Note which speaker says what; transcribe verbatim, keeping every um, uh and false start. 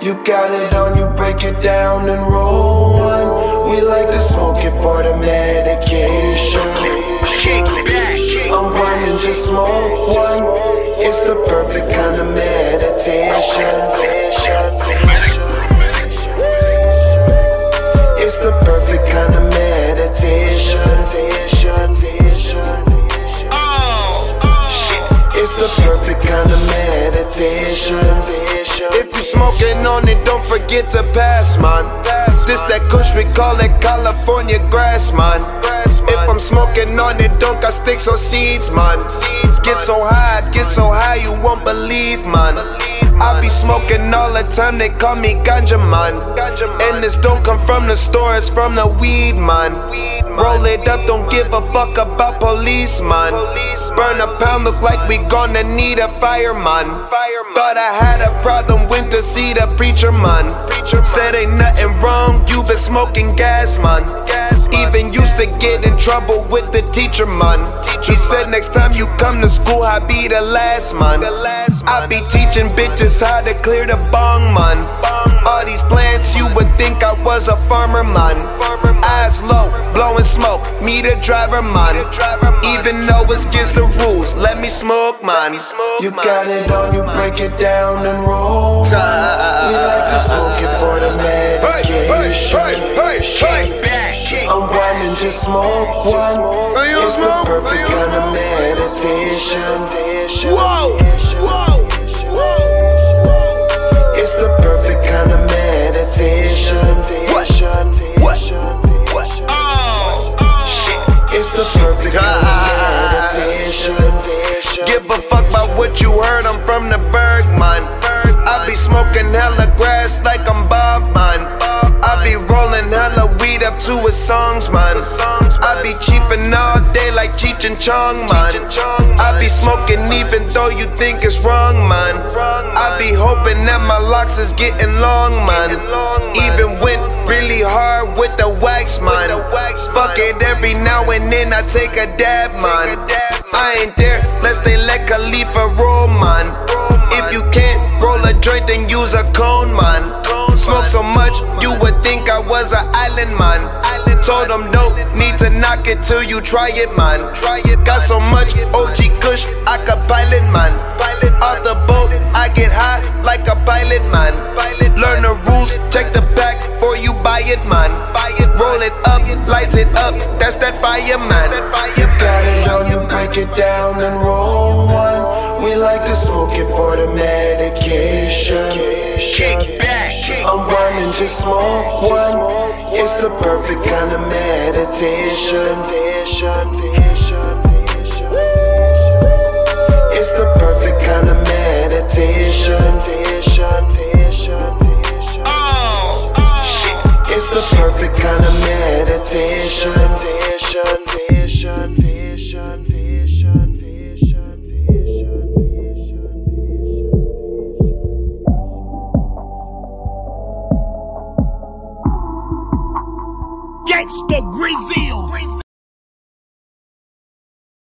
Speaker 1: You got it on, you break it down and roll one. We like to smoke it for the medication. Unwind and just smoke one. It's the perfect kind of meditation. It's the perfect kind of meditation. It's the perfect kind of meditation. If you smoking on it, don't forget to pass, man. This that kush, we call it California grass, man. If I'm smoking on it, don't got sticks or seeds, man. Get so high, get so high, you won't believe, man. I be smoking all the time, they call me ganja, man. And this don't come from the store, it's from the weed, man. Roll it up, don't give a fuck about police, man. Burn a pound, look like we gonna need a fireman. Thought I had a problem, went to see the preacher, man. Said ain't nothing wrong, you been smoking gas, man. Even used to get in trouble with the teacher, man. He said next time you come to school, I be the last, man. I be teaching bitches how to clear the bong, man. All these plants, you would think I was a farmer, man. Eyes low, blowing smoke, me the driver, man. Even though it's against the rules, let me smoke, man. You got it on, you break it down and roll. We like to smoke it for the medication. Unwind and just smoke one. It's the perfect kind of meditation. Whoa, whoa, it's the perfect kind of meditation. What? What? What? It's the perfect kind of meditation. Give a fuck about what you heard, I'm from the Berg, man. I be smoking hella grass like I'm Bob, man. I be rolling hella weed up to his songs, man. I be chiefin' all day like Cheech and Chong, man. I be smoking even though you think it's wrong, man. I be hoping that my locks is getting long, man. Even went really hard with the wax, man. Fuck it, every now and then I take a dab, man. I ain't there, less they let Khalifa roll, man. If you can't roll a joint, then use a cone, man. Smoke so much, you would think I was an island, man. Told them no, need to knock it till you try it, man. Got so much O G kush, I could pilot, man. Off the boat, I get high like a pilot, man. Learn the rules, check the back before you buy it, man. Roll it up, lights it up, that's that fire, man. You got it on, you break it down and roll one. We like to smoke it for the medication. Unwind and just smoke one. It's the perfect kind of meditation. It's the perfect kind of meditation. It's the perfect kind of meditation.
Speaker 2: Gangsta Grizzle.